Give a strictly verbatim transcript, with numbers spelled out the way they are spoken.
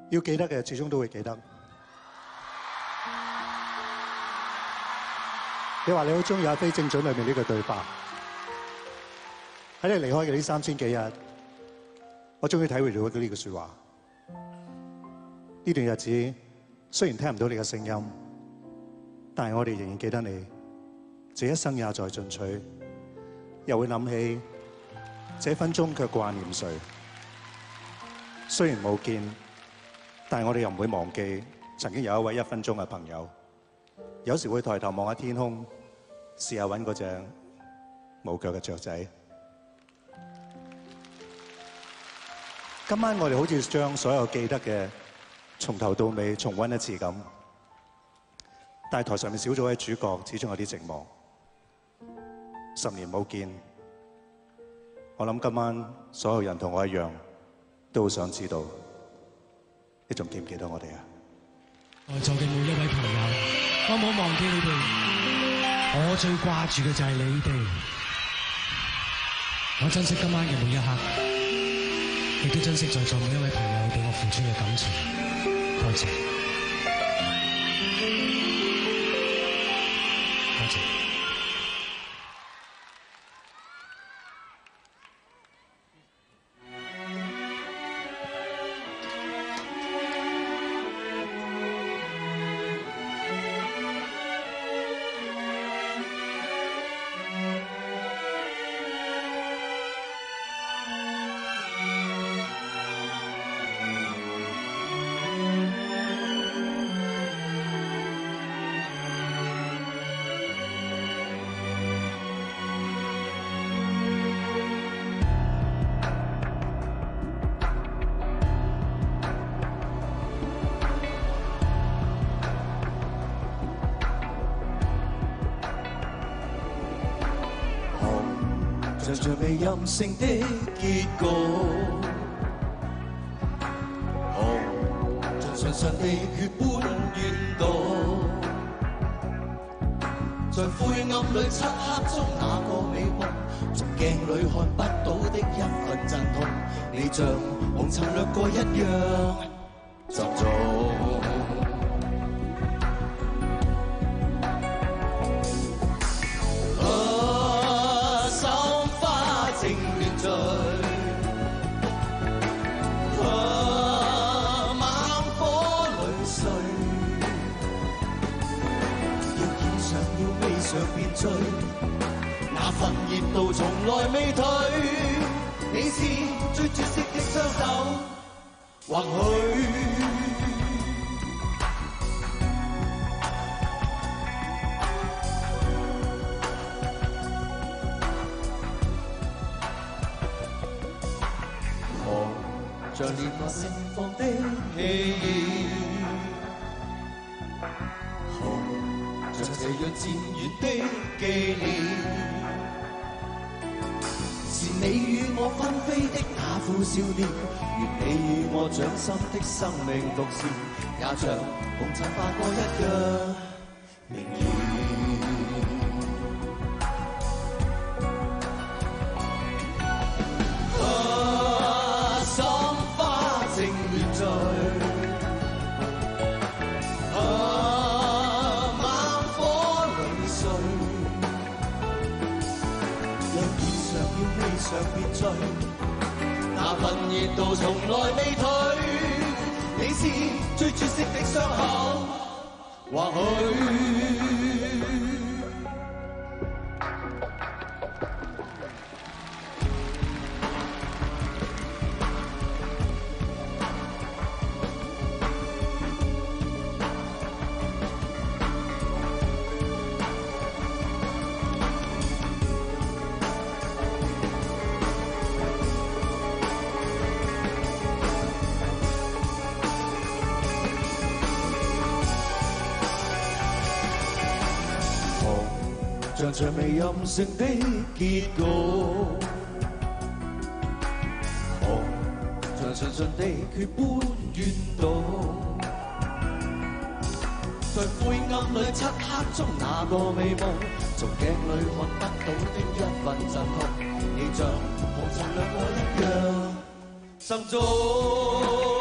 要記得嘅，始終都會記得。你話你好中意阿飛正傳裏面呢句對白，喺你離開嘅呢三千幾日，我終於體會到呢句説話。呢段日子雖然聽唔到你嘅聲音，但係我哋仍然記得你。這一生也在進取，又會諗起這分鐘卻掛念誰。雖然冇見，但係我哋又唔會忘記曾經有一位一分鐘嘅朋友。有時會抬頭望下天空，試下揾嗰隻冇腳嘅雀仔。今晚我哋好似將所有記得嘅從頭到尾重溫一次咁，但係台上面少咗位主角，始終有啲寂寞。十年冇見，我諗今晚所有人同我一樣，都好想知道，你仲記唔記得我哋啊？ 在座嘅每一位朋友，我冇忘記你哋，我最掛住嘅就係你哋。我珍惜今晚嘅每一刻，亦都珍惜在座每一位朋友對我付出嘅感情。多謝，多謝。 像像未任性的結局，紅像常常地血般怨毒，在灰暗裏漆黑中那個美夢，從鏡裏看不到的一份陣痛，你像紅塵掠過一樣執着。那份熱度從來未退，你是最絕色的雙手，或許紅像烈火盛放的氣焰，像這樣漸遠的紀念，是你與我紛飛的那副少年，願你與我掌心的生命獨佔，也像紅塵化過一樣明豔。啊，心花正亂醉。常別醉，那份熱度從來未退，你是最絕色的傷口，或許。像像未任性的結局，紅像純純地血般怨毒，在灰暗裏漆黑中那個美夢，從鏡裏看不到的一份陣痛，你像紅塵掠過一樣心中。